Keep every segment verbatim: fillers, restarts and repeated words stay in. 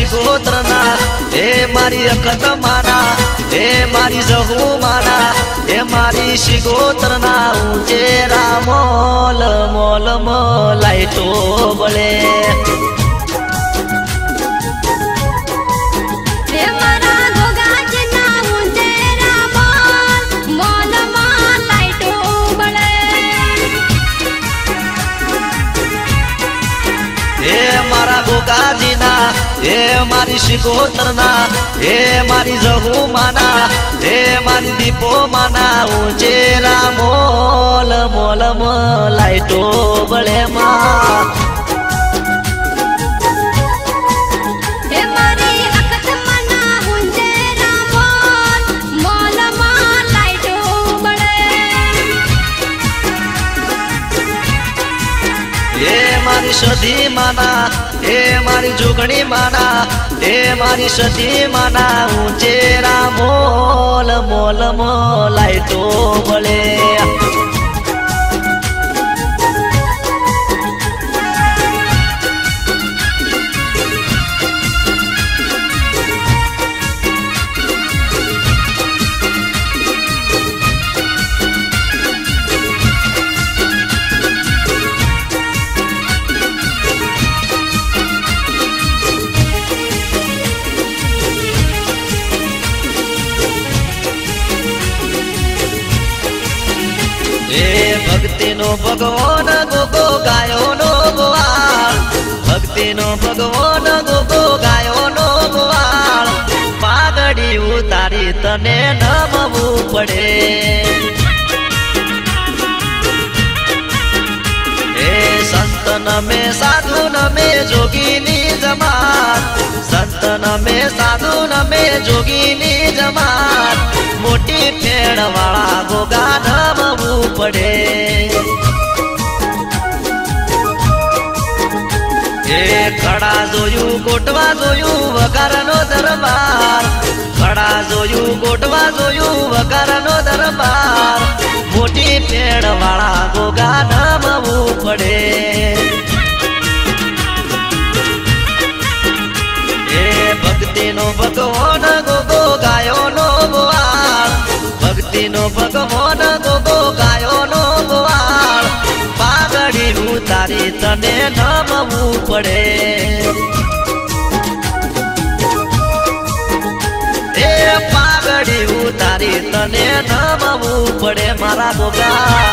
शिकोत्रना हे मारी अखत माना हे मारी जहू माना हे मारी शिकोत्रना उजेरा मोल मोल मोलाइटो बळे गोगाजीना हे मारी शिकोत्रना हे मारी जहू माना हे मारी दीपो माना उजेरा मोल मोल मोलाइटो बळे मा मारी सदी माना हे मारी जुगणी माना हे मारी सदी माना उजेरा मोल मोल मोलाइटो बळे भक्ति नो भगवान गोगो गायो नो गोवाल भक्ति नो भगवान गोगो गायो नो गोवाल पागड़ी उतारी तने नमवू पड़े हे संतन में साधुन में जोगीनी जमात संतन में साधुन में जोगीनी जमात मोटी फेड़ वाला गोगा नमवू पड़े हे खड़ा जोयू गोटवा जोयू वकारनो दरबार खड़ा जोयू गोटवा जोयू वकारनो दरबार मोटी फेड़ वाला गोगा नमवू पड़े हे भक्ति नो भगवान गोगो गायो नो गोवाल भक्ति नो भगवान गोगो गायो नो गोवाल पागड़ी उतारी तने नमवू पड़े हे पागड़ी उतारी तने नमवू पड़े मारा गोगा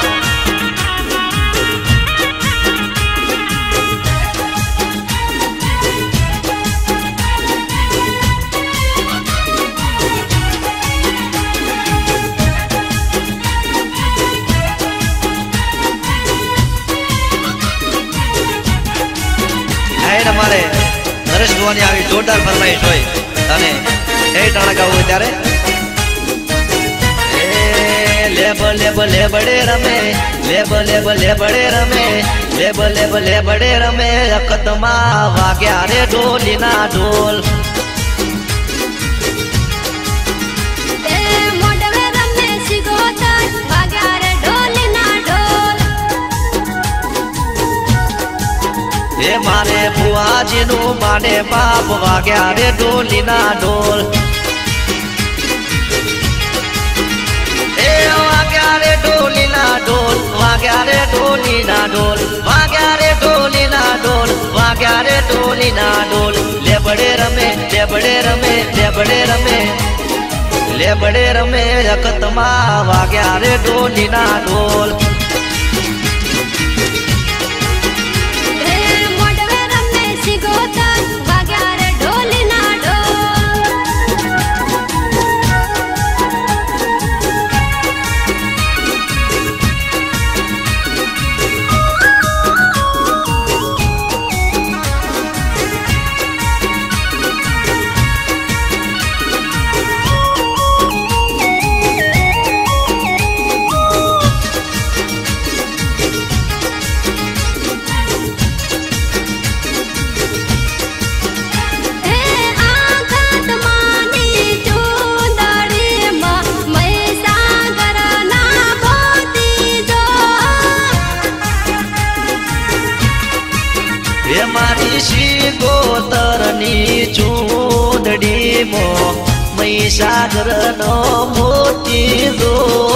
हमारे नरेश भुवानी आवी जोरदार फरमाइश होय तने ए टाणा गावो त्यारे ए लेब लेब लेबड़े रमे लेब लेब लेबड़े रमे लेब लेब लेबड़े रमे अकतमा वाग्या रे ढोली ना ढोल हे मारे बुआजी नु माने बाप वाग्या रे ढोली ना ढोल ए वाग्या रे ढोली ना ढोल वाग्या रे ढोली ना ढोल वाग्या रे ढोली ना ढोल वाग्या रे ढोली ना ढोल लेबड़े रमे लेबड़े रमे लेबड़े रमे लेबड़े रमे अकतमा वाग्या रे ढोली ना ढोल मो મહીસાગર નો મોતી જો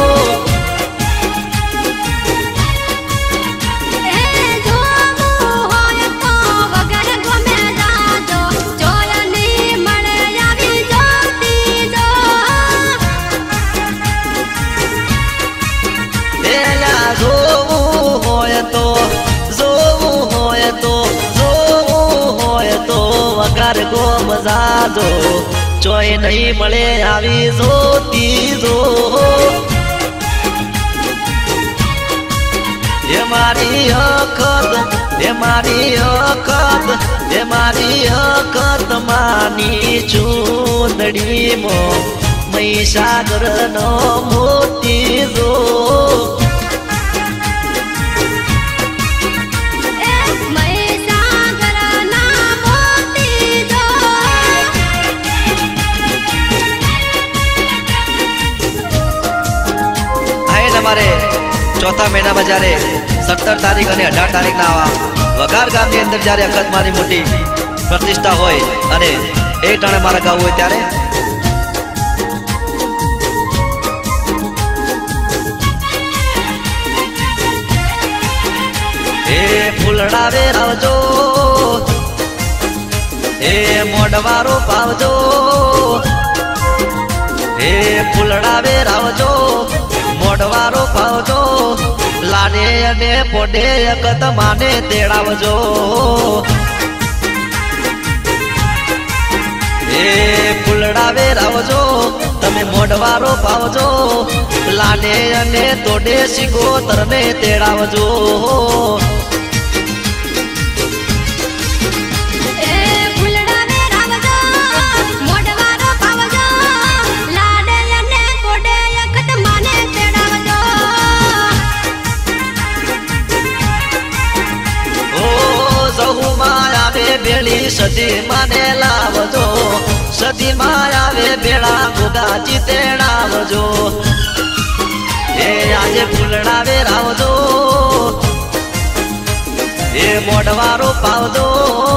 ગો મજા જો ચોય નહીં મળે આવી જોતી જો એ મારી અખત એ મારી અખત એ મારી અખત માની ચૂંદડી મો મહીસાગર નો મોતી જો चौथा महीना में जયારે सत्तर तारीख और अठार तारीख ना वघार गाम ની અંદર जયારે અખત મારી મોટી પ્રતિષ્ઠા હોય અને એ ટાણે મારા ગાવ હોય ત્યારે એ ફૂલડાવે આવજો એ મોઢવારો પાવજો એ ફૂલડાવે આવજો મોઢવારો પાવજો લાડે અને પોડે અખત માને તેડાવજો એ ફૂલડાવે રાવજો તમે મોઢવારો પાવજો લાડે અને તોડે સિગોતરને તેડાવજો बेली सदी माने लावजो सदी मायावे बेड़ा गुगाजी तेड़ावजो ए आजे फूलड़ावे रावजो ए मोढ़वारो पावजो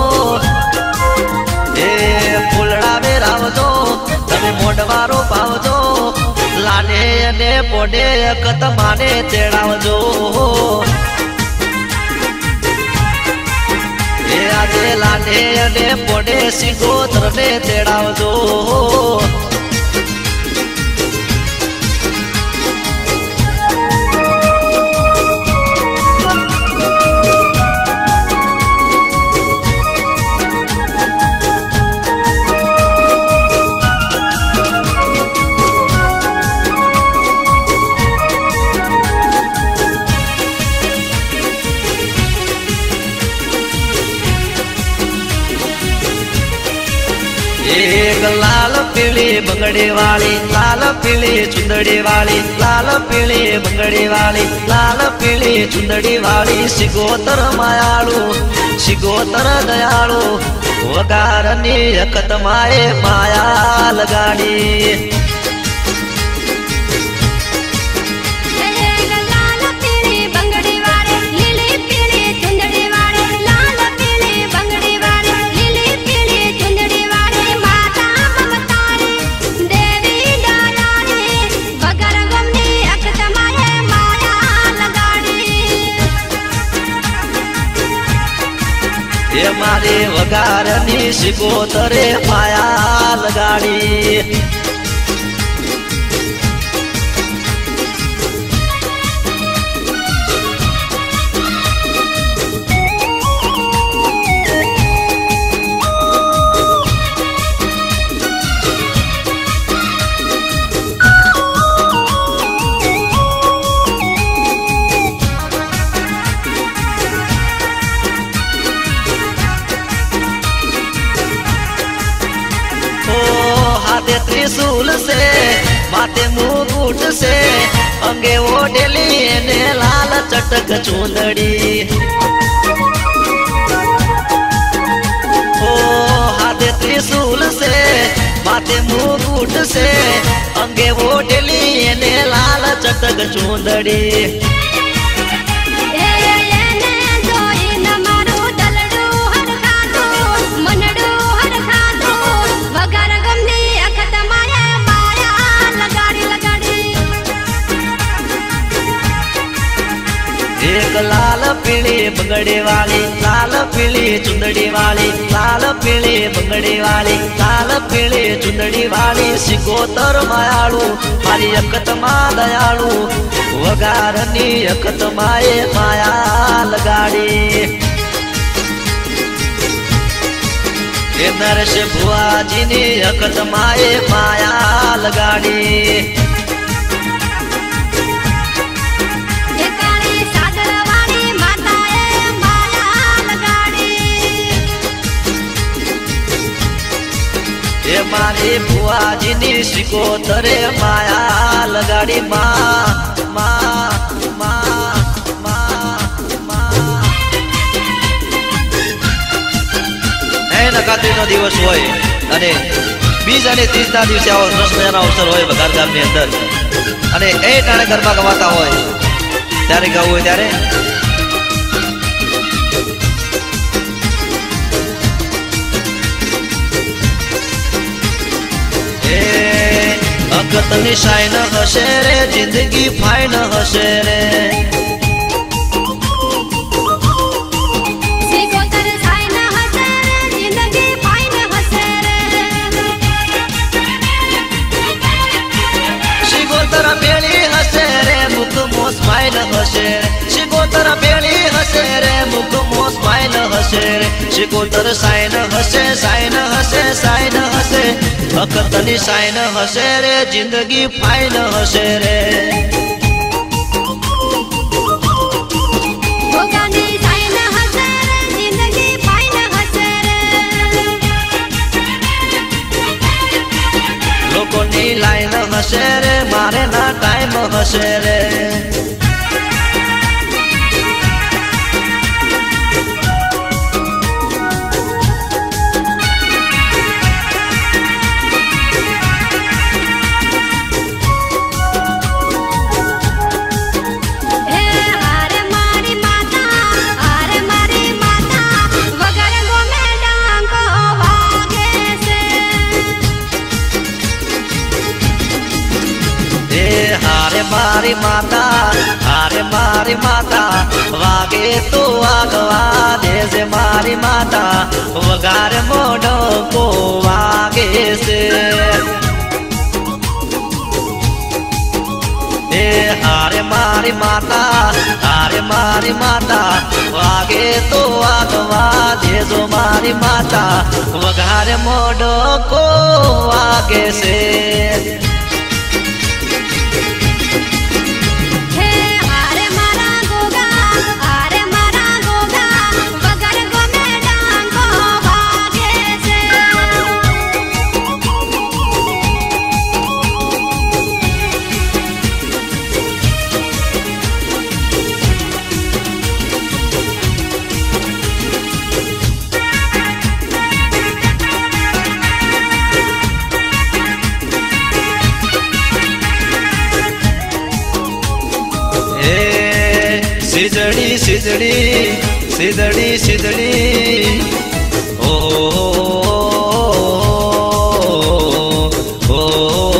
ए फूलड़ावे रावजो तमे मोढ़वारो पावजो लाने ने पोडे अखत माने तेड़ावजो આજે લાડે અને પોડે સિગોતરને તેડાવજો एक लाल पीली बंगड़ी वाली लाल पीली चुंदड़ी वाली लाल पीली बंगड़ी वाली लाल पीली चुंदड़ी वाली सिगोतर मायाळू सिगोतर दयाळू वगारनी अखत माए माया लगाड़ी मारे वगारनी सिगोतरे माया लगाड़ी त्रिशूल से माथे मुकुट से अंगे ओढ़ेली ने लाल चटक चूंदड़ी ओ हाथे त्रिशूल से माथे मुकुट से अंगे ओढ़ेली ने लाल चटक चूंदड़ी मनडो हर खादो वगर गमनी एक लाल पीली बंगड़ी वाली, लाल पीली चुंदड़ी वाली, लाल पीली बंगड़ी वाली, लाल पीली चुंदड़ी वाली सिकोतर मायाळू मारी अकत मा दयाळू वगारनी अकत माए माया लगाड़ी नरेश बुआजी नी अकत माए माया लगाड़ी ये मारी बुआजी नी सिकोतरे माया लगाड़ी माँ माँ माँ माँ माँ ए नकात्री नो दिवस होय अने बीज अने तीज ना दिवसे आवो सरस मजानो अवसर होय बगार गामनी अंदर अने ए टाणे गरबा गवाता होय त्यारे गावुं होय त्यारे अकत निशाइन हसे रे जिंदगी फाइन हसे रे सिकोतर साइन हसे रे जिंदगी फाइन हसे रे सिकोतर बेली हसे रे मुख मोस फाइन हसे सिकोतर बेली हसे रे मुख मोस फाइन हसे रे सिकोतर साइन हसे साइन हसे साइन हसे अकतनी साइन हसे रे जिंदगी फाइन हसे रे भोगानी साइन हसे रे जिंदगी फाइन हसे रे लोकोनी लाइन हसे रे मारे ना टाइम हसे रे मारी माता अरे मारी माता वागे तो आगवा दे से मारी माता वगार मोडो को वागे से ए हारे मारी माता अरे मारी माता वागे तो आगवा दे जो मारी माता वगार मोडो को वागे से सिजड़ी सिजड़ी सिजड़ी सिजड़ी ओ ओ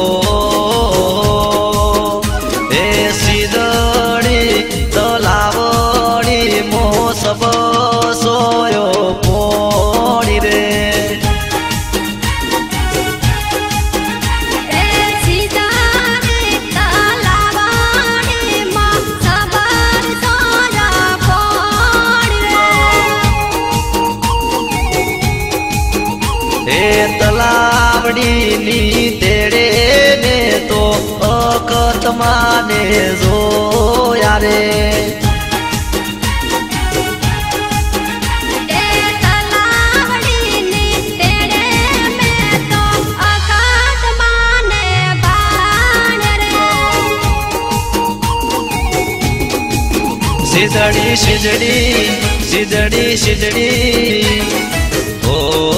ए सिजड़ी तलावड़ी मो सब सोयो पोड़ी रे तलावड़ी नी तेरे ने तो अकत माने जो यारे तलावड़ी नी तेरे में तो अकत माने बाण रे सिजड़ी सिजड़ी सिजड़ी सिजड़ी ओ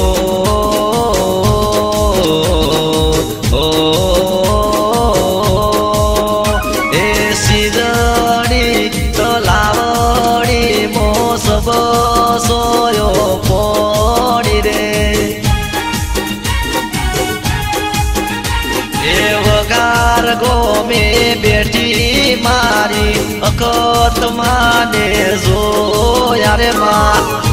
ओ ए सिजड़ी तलावड़ी मो सब सोयो पोड़ी रे ए वगार गो में બેઠી મારી અખત માને જો યારે માં